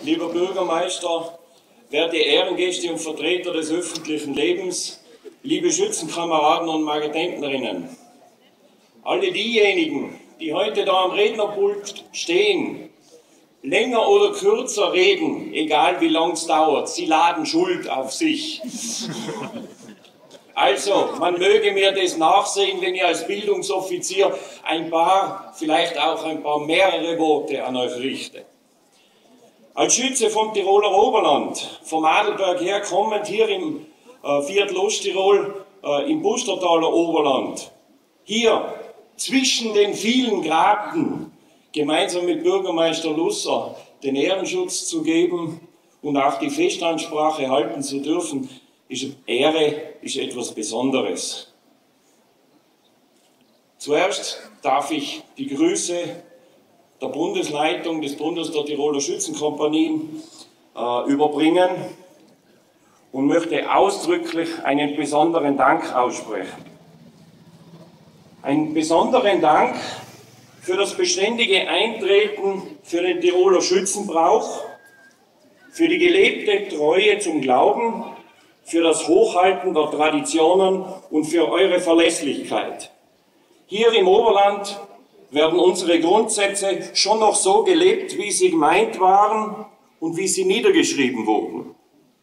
lieber Bürgermeister, werte Ehrengäste und Vertreter des öffentlichen Lebens, liebe Schützenkameraden und Marketenterinnen. Alle diejenigen, die heute da am Rednerpult stehen, länger oder kürzer reden, egal wie lang es dauert, sie laden Schuld auf sich. Also, man möge mir das nachsehen, wenn ich als Bildungsoffizier vielleicht auch ein paar mehrere Worte an euch richte. Als Schütze vom Tiroler Oberland, vom Adelberg her kommend, hier im Viertel Osttirol, im Bustertaler Oberland, hier zwischen den vielen Graben, gemeinsam mit Bürgermeister Lusser den Ehrenschutz zu geben und auch die Festansprache halten zu dürfen, Ehre ist etwas Besonderes. Zuerst darf ich die Grüße der Bundesleitung des Bundes der Tiroler Schützenkompanien überbringen und möchte ausdrücklich einen besonderen Dank aussprechen. Einen besonderen Dank für das beständige Eintreten für den Tiroler Schützenbrauch, für die gelebte Treue zum Glauben, für das Hochhalten der Traditionen und für eure Verlässlichkeit. Hier im Oberland werden unsere Grundsätze schon noch so gelebt, wie sie gemeint waren und wie sie niedergeschrieben wurden.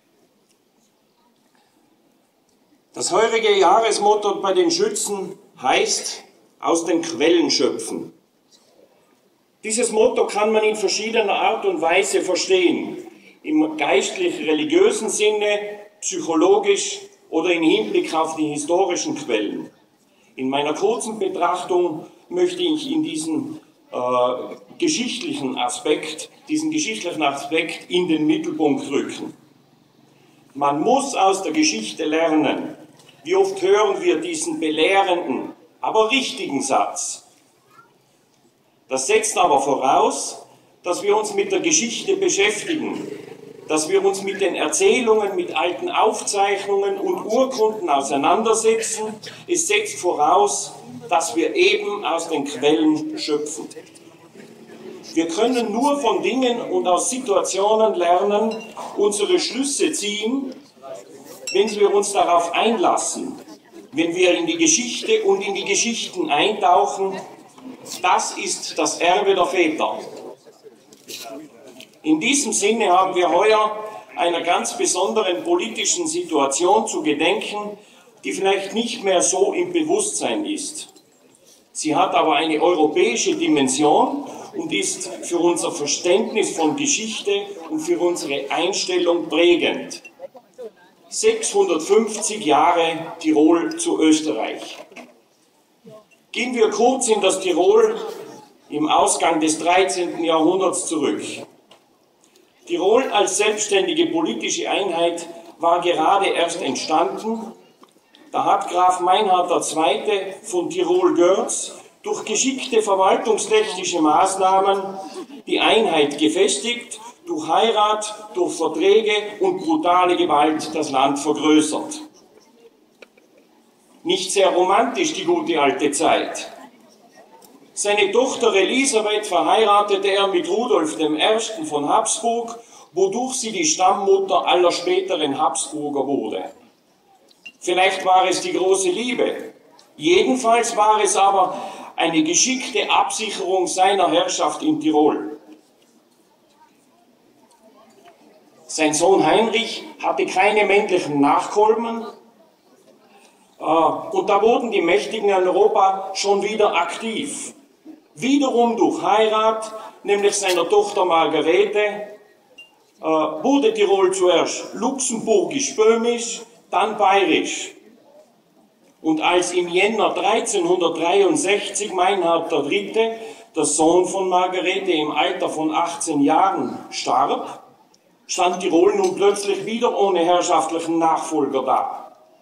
Das heurige Jahresmotto bei den Schützen heißt: aus den Quellen schöpfen. Dieses Motto kann man in verschiedener Art und Weise verstehen, im geistlich-religiösen Sinne, psychologisch oder im Hinblick auf die historischen Quellen. In meiner kurzen Betrachtung möchte ich in diesen geschichtlichen Aspekt in den Mittelpunkt rücken. Man muss aus der Geschichte lernen. Wie oft hören wir diesen belehrenden, aber richtigen Satz? Das setzt aber voraus, dass wir uns mit der Geschichte beschäftigen, dass wir uns mit den Erzählungen, mit alten Aufzeichnungen und Urkunden auseinandersetzen. Es setzt voraus, dass wir eben aus den Quellen schöpfen. Wir können nur von Dingen und aus Situationen lernen, unsere Schlüsse ziehen, wenn wir uns darauf einlassen, wenn wir in die Geschichte und in die Geschichten eintauchen. Das ist das Erbe der Väter. In diesem Sinne haben wir heuer einer ganz besonderen politischen Situation zu gedenken, die vielleicht nicht mehr so im Bewusstsein ist. Sie hat aber eine europäische Dimension und ist für unser Verständnis von Geschichte und für unsere Einstellung prägend. 650 Jahre Tirol zu Österreich. Gehen wir kurz in das Tirol im Ausgang des 13. Jahrhunderts zurück. Tirol als selbstständige politische Einheit war gerade erst entstanden. Da hat Graf Meinhard II. Von Tirol-Görz durch geschickte verwaltungstechnische Maßnahmen die Einheit gefestigt, durch Heirat, durch Verträge und brutale Gewalt das Land vergrößert. Nicht sehr romantisch die gute alte Zeit. Seine Tochter Elisabeth verheiratete er mit Rudolf I. von Habsburg, wodurch sie die Stammmutter aller späteren Habsburger wurde. Vielleicht war es die große Liebe. Jedenfalls war es aber eine geschickte Absicherung seiner Herrschaft in Tirol. Sein Sohn Heinrich hatte keine männlichen Nachkommen. Und da wurden die Mächtigen in Europa schon wieder aktiv. Wiederum durch Heirat, nämlich seiner Tochter Margarete, wurde Tirol zuerst luxemburgisch-böhmisch, dann bayerisch. Und als im Jänner 1363 Meinhard III., der Sohn von Margarete, im Alter von 18 Jahren starb, stand Tirol nun plötzlich wieder ohne herrschaftlichen Nachfolger da.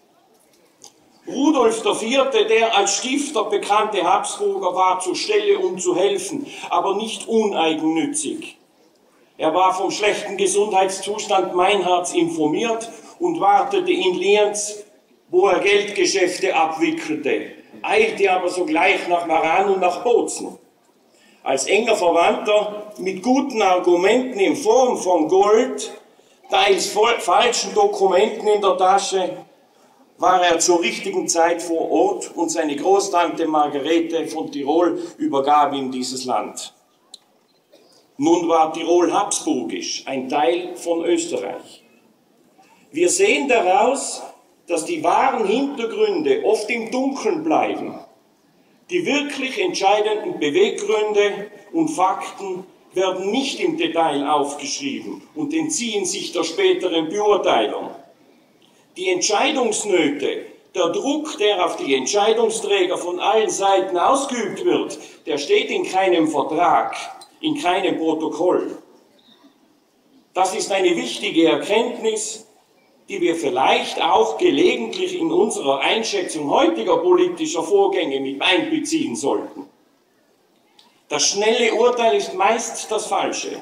Rudolf IV., der als Stifter bekannte Habsburger, war zur Stelle, um zu helfen, aber nicht uneigennützig. Er war vom schlechten Gesundheitszustand Meinhards informiert und wartete in Lienz, wo er Geldgeschäfte abwickelte, eilte aber sogleich nach Maran und nach Bozen. als enger Verwandter mit guten Argumenten in Form von Gold, teils falschen Dokumenten in der Tasche, war er zur richtigen Zeit vor Ort und seine Großtante Margarete von Tirol übergab ihm dieses Land. Nun war Tirol habsburgisch, ein Teil von Österreich. Wir sehen daraus, dass die wahren Hintergründe oft im Dunkeln bleiben. Die wirklich entscheidenden Beweggründe und Fakten werden nicht im Detail aufgeschrieben und entziehen sich der späteren Beurteilung. Die Entscheidungsnöte, der Druck, der auf die Entscheidungsträger von allen Seiten ausgeübt wird, der steht in keinem Vertrag, in keinem Protokoll. Das ist eine wichtige Erkenntnis, die wir vielleicht auch gelegentlich in unserer Einschätzung heutiger politischer Vorgänge mit einbeziehen sollten. Das schnelle Urteil ist meist das Falsche.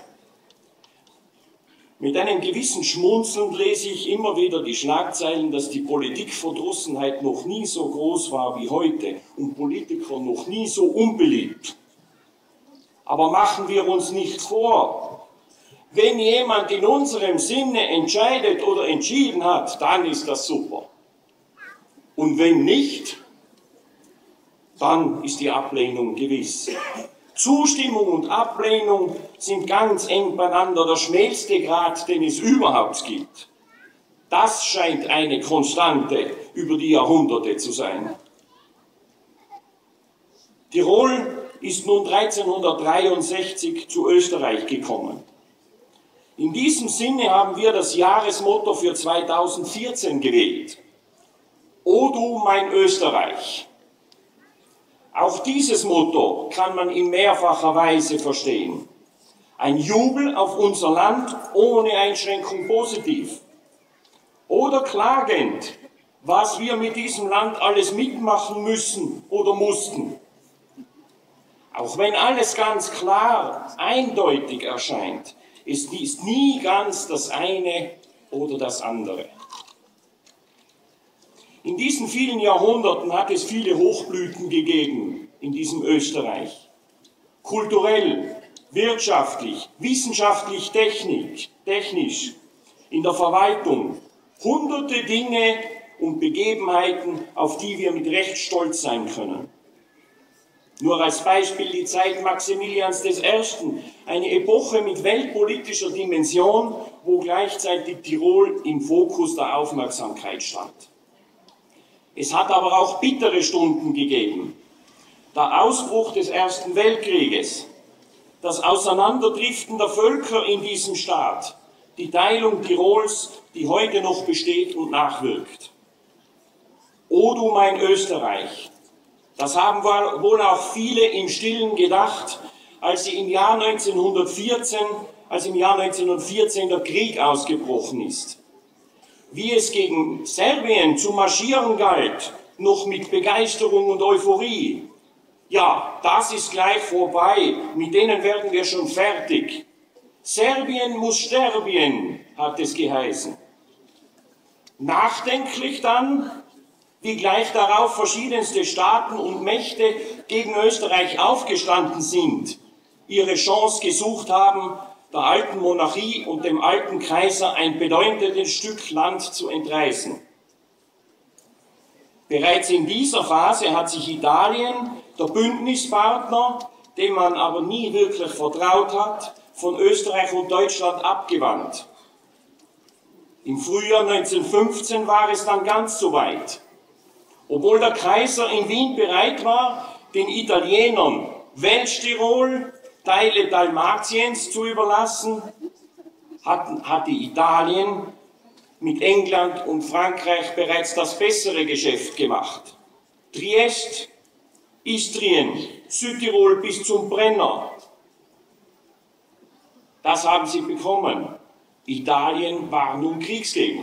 Mit einem gewissen Schmunzeln lese ich immer wieder die Schlagzeilen, dass die Politikverdrossenheit noch nie so groß war wie heute und Politiker noch nie so unbeliebt. Aber machen wir uns nichts vor. Wenn jemand in unserem Sinne entscheidet oder entschieden hat, dann ist das super. Und wenn nicht, dann ist die Ablehnung gewiss. Zustimmung und Ablehnung sind ganz eng beieinander, der schmälste Grad, den es überhaupt gibt. Das scheint eine Konstante über die Jahrhunderte zu sein. Tirol ist nun 1363 zu Österreich gekommen. In diesem Sinne haben wir das Jahresmotto für 2014 gewählt. O du mein Österreich! Auch dieses Motto kann man in mehrfacher Weise verstehen. Ein Jubel auf unser Land ohne Einschränkung positiv. Oder klagend, was wir mit diesem Land alles mitmachen müssen oder mussten. Auch wenn alles ganz klar, eindeutig erscheint, es ist nie ganz das eine oder das andere. In diesen vielen Jahrhunderten hat es viele Hochblüten gegeben in diesem Österreich. Kulturell, wirtschaftlich, wissenschaftlich, technisch, in der Verwaltung. Hunderte Dinge und Begebenheiten, auf die wir mit Recht stolz sein können. Nur als Beispiel die Zeit Maximilians I., eine Epoche mit weltpolitischer Dimension, wo gleichzeitig Tirol im Fokus der Aufmerksamkeit stand. Es hat aber auch bittere Stunden gegeben. Der Ausbruch des Ersten Weltkrieges, das Auseinanderdriften der Völker in diesem Staat, die Teilung Tirols, die heute noch besteht und nachwirkt. O du mein Österreich! Das haben wohl auch viele im Stillen gedacht, als im Jahr 1914 der Krieg ausgebrochen ist. Wie es gegen Serbien zu marschieren galt, noch mit Begeisterung und Euphorie. Ja, das ist gleich vorbei, mit denen werden wir schon fertig. Serbien muss sterben, hat es geheißen. Nachdenklich dann, wie gleich darauf verschiedenste Staaten und Mächte gegen Österreich aufgestanden sind, ihre Chance gesucht haben, der alten Monarchie und dem alten Kaiser ein bedeutendes Stück Land zu entreißen. Bereits in dieser Phase hat sich Italien, der Bündnispartner, dem man aber nie wirklich vertraut hat, von Österreich und Deutschland abgewandt. Im Frühjahr 1915 war es dann ganz soweit. Obwohl der Kaiser in Wien bereit war, den Italienern Welsch-Tirol, Teile Dalmatiens zu überlassen, hatte Italien mit England und Frankreich bereits das bessere Geschäft gemacht. Triest, Istrien, Südtirol bis zum Brenner. Das haben sie bekommen. Italien war nun Kriegsgegner.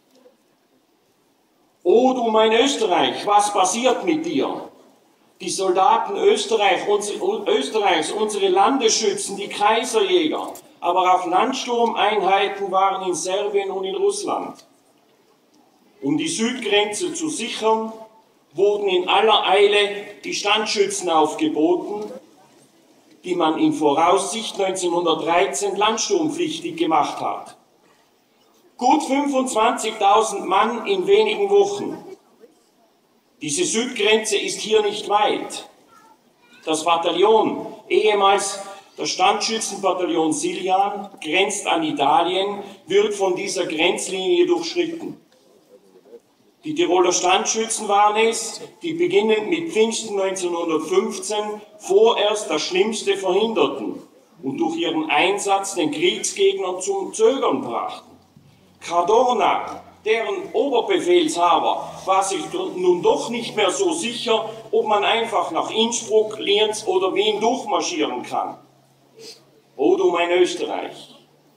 O du mein Österreich, was passiert mit dir? Die Soldaten Österreichs, unsere Landesschützen, die Kaiserjäger, aber auch Landsturmeinheiten waren in Serbien und in Russland. Um die Südgrenze zu sichern, wurden in aller Eile die Standschützen aufgeboten, die man in Voraussicht 1913 landsturmpflichtig gemacht hat. Gut 25.000 Mann in wenigen Wochen. Diese Südgrenze ist hier nicht weit. Das Bataillon, ehemals das Standschützenbataillon Siljan, grenzt an Italien, wird von dieser Grenzlinie durchschritten. Die Tiroler Standschützen waren es, die beginnend mit Pfingsten 1915 vorerst das Schlimmste verhinderten und durch ihren Einsatz den Kriegsgegnern zum Zögern brachten. Cadorna, deren Oberbefehlshaber, war sich nun doch nicht mehr so sicher, ob man einfach nach Innsbruck, Lienz oder Wien durchmarschieren kann. O du mein Österreich!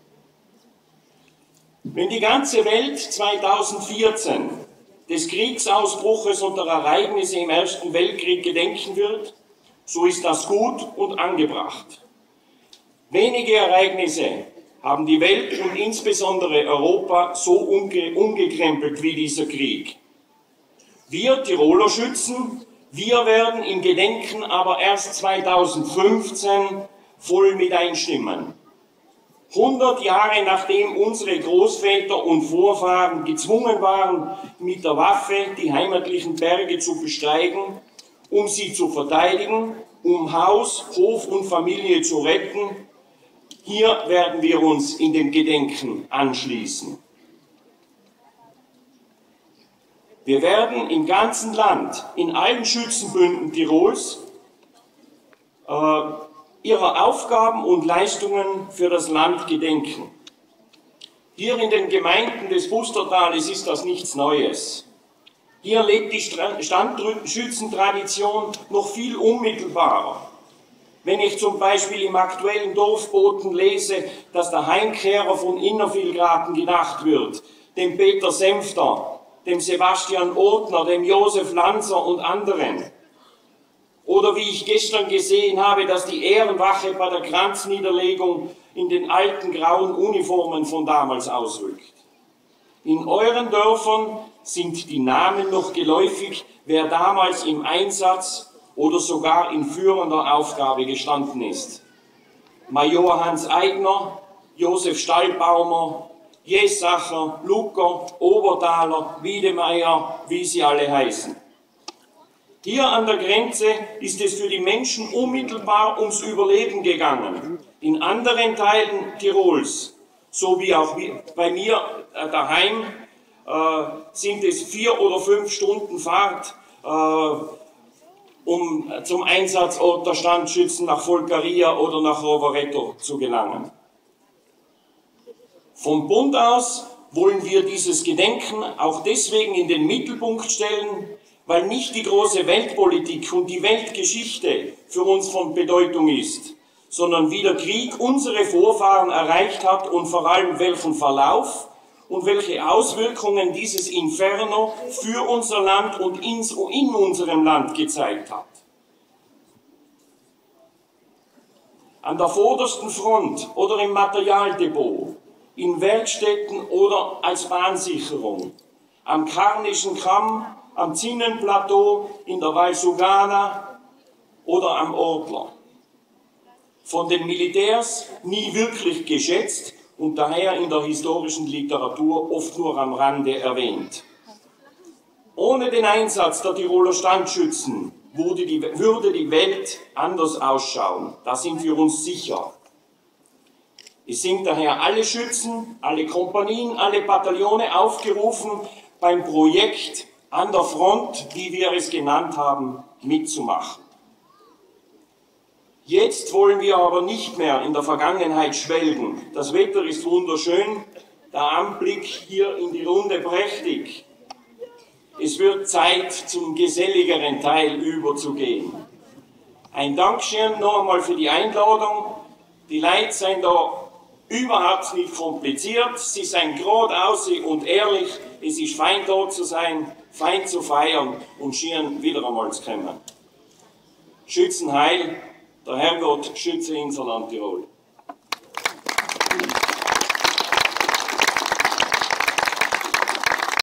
Wenn die ganze Welt 2014 des Kriegsausbruches und der Ereignisse im Ersten Weltkrieg gedenken wird, so ist das gut und angebracht. Wenige Ereignisse haben die Welt und insbesondere Europa so umgekrempelt wie dieser Krieg. Wir Tiroler Schützen, wir werden im Gedenken aber erst 2015 voll mit einstimmen. 100 Jahre nachdem unsere Großväter und Vorfahren gezwungen waren, mit der Waffe die heimatlichen Berge zu besteigen, um sie zu verteidigen, um Haus, Hof und Familie zu retten, hier werden wir uns in dem Gedenken anschließen. Wir werden im ganzen Land, in allen Schützenbünden Tirols, ihrer Aufgaben und Leistungen für das Land gedenken. Hier in den Gemeinden des Bustertales ist das nichts Neues. Hier lebt die Standschützentradition noch viel unmittelbarer. Wenn ich zum Beispiel im aktuellen Dorfboten lese, dass der Heimkehrer von Innervillgraten gedacht wird, dem Peter Senfter, dem Sebastian Ortner, dem Josef Lanzer und anderen. Oder wie ich gestern gesehen habe, dass die Ehrenwache bei der Kranzniederlegung in den alten grauen Uniformen von damals ausrückt. In euren Dörfern sind die Namen noch geläufig, wer damals im Einsatz oder sogar in führender Aufgabe gestanden ist. Major Hans Eigner, Josef Stallbaumer, Jessacher, Lucker, Obertaler, Wiedemeyer, wie sie alle heißen. Hier an der Grenze ist es für die Menschen unmittelbar ums Überleben gegangen. In anderen Teilen Tirols, so wie auch bei mir daheim, sind es 4 oder 5 Stunden Fahrt, um zum Einsatzort der Standschützen nach Folgaria oder nach Rovereto zu gelangen. Vom Bund aus wollen wir dieses Gedenken auch deswegen in den Mittelpunkt stellen, weil nicht die große Weltpolitik und die Weltgeschichte für uns von Bedeutung ist, sondern wie der Krieg unsere Vorfahren erreicht hat und vor allem welchen Verlauf und welche Auswirkungen dieses Inferno für unser Land und in unserem Land gezeigt hat. An der vordersten Front oder im Materialdepot, in Werkstätten oder als Bahnsicherung, am Karnischen Kamm, am Zinnenplateau, in der Valsugana oder am Ortler. Von den Militärs nie wirklich geschätzt und daher in der historischen Literatur oft nur am Rande erwähnt. Ohne den Einsatz der Tiroler Standschützen würde die Welt anders ausschauen. Da sind wir uns sicher. Es sind daher alle Schützen, alle Kompanien, alle Bataillone aufgerufen, beim Projekt an der Front, wie wir es genannt haben, mitzumachen. Jetzt wollen wir aber nicht mehr in der Vergangenheit schwelgen. Das Wetter ist wunderschön, der Anblick hier in die Runde prächtig. Es wird Zeit, zum geselligeren Teil überzugehen. Ein Dankeschön noch einmal für die Einladung. Die Leute sind da überhaupt nicht kompliziert. Sie sind geradeaus und ehrlich. Es ist fein, da zu sein, fein zu feiern und schieren wieder einmal zu kommen. Schützen heil, der Herrgott schütze unser Land Tirol.